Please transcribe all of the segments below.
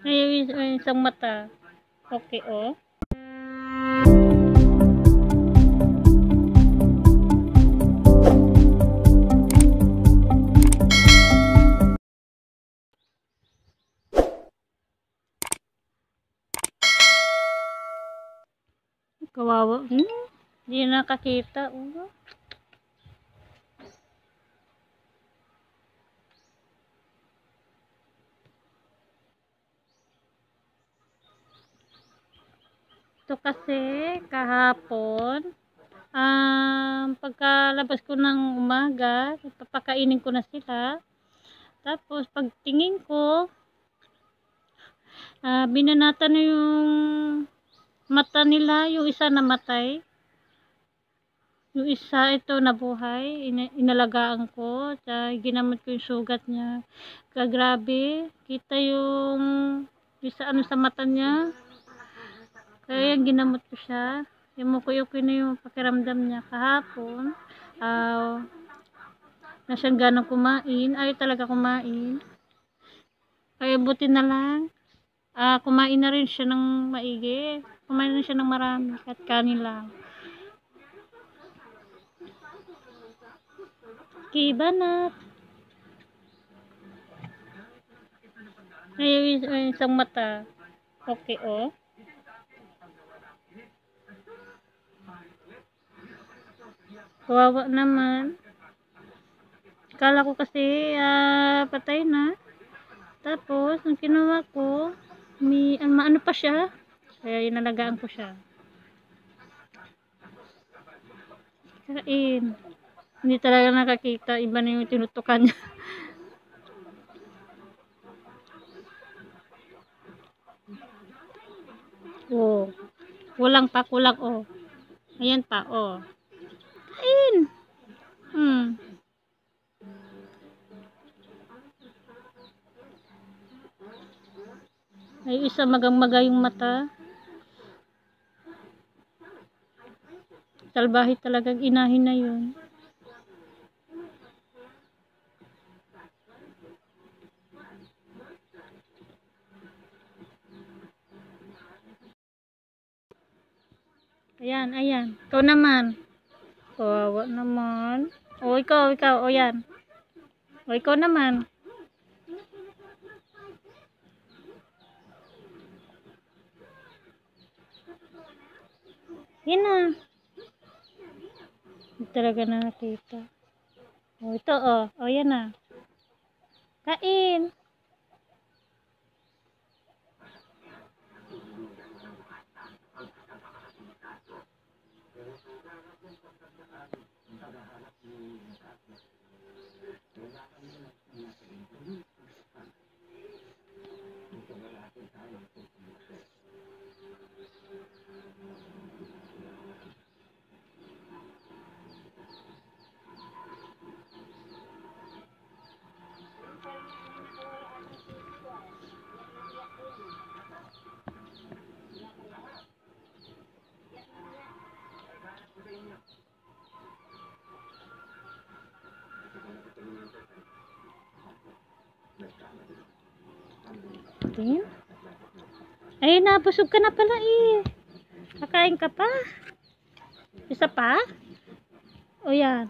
May isang mata. Okay, oh. Kawawa. Hindi nakakita. Oh. Ito kasi kahapon, pagkalabas ko ng umaga, papakainin ko na sila. Tapos pagtingin ko, binanatan na yung mata nila, yung isa namatay. Yung isa ito nabuhay, inalagaan ko, ginamot ko yung sugat niya. Grabe, kita yung isa sa mata niya. Kaya ginamot ko siya. Yumuko-yuko na yung pakiramdam niya kahapon. Na siyang ganang kumain. Ayaw talaga kumain. Kaya buti na lang. Kumain na rin siya ng maigi. Kumain na siya ng marami. At kanin lang. Kibanat. Ay, isang mata. Okay, oh. Kawawa naman. Kala ko kasi patay na. Tapos, nung kinuha ko, may ano pa siya. Kaya inalagaan ko siya. Kain. Hindi talaga nakakita. Iba na yung tinutukan niya. Oh. Kulang pa, kulang, oh. Ayan pa, oh. Kain. Ay, isa magang-maga yung mata. Salbahe talagang inahin na yun. Ayan, ayan. Ikaw naman. Kawawa naman. O, ikaw. O, yan. O, ikaw naman. Yan na. Hindi talaga nakakita. O, ito, o. O, yan na. Kain. Tingin. Ay, nabusog ka na pala eh. Kakain ka pa? Isa pa? O yan.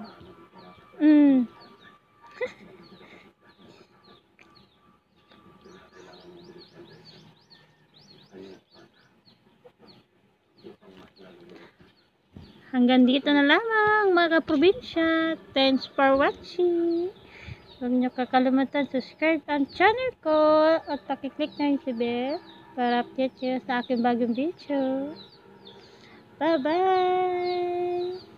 Hanggang dito na lamang mga probinsya. Thanks for watching. Huwag niyo kakalimutan subscribe ang channel ko at pakiclick na yung bell para update kayo sa aking bagong video. Bye bye!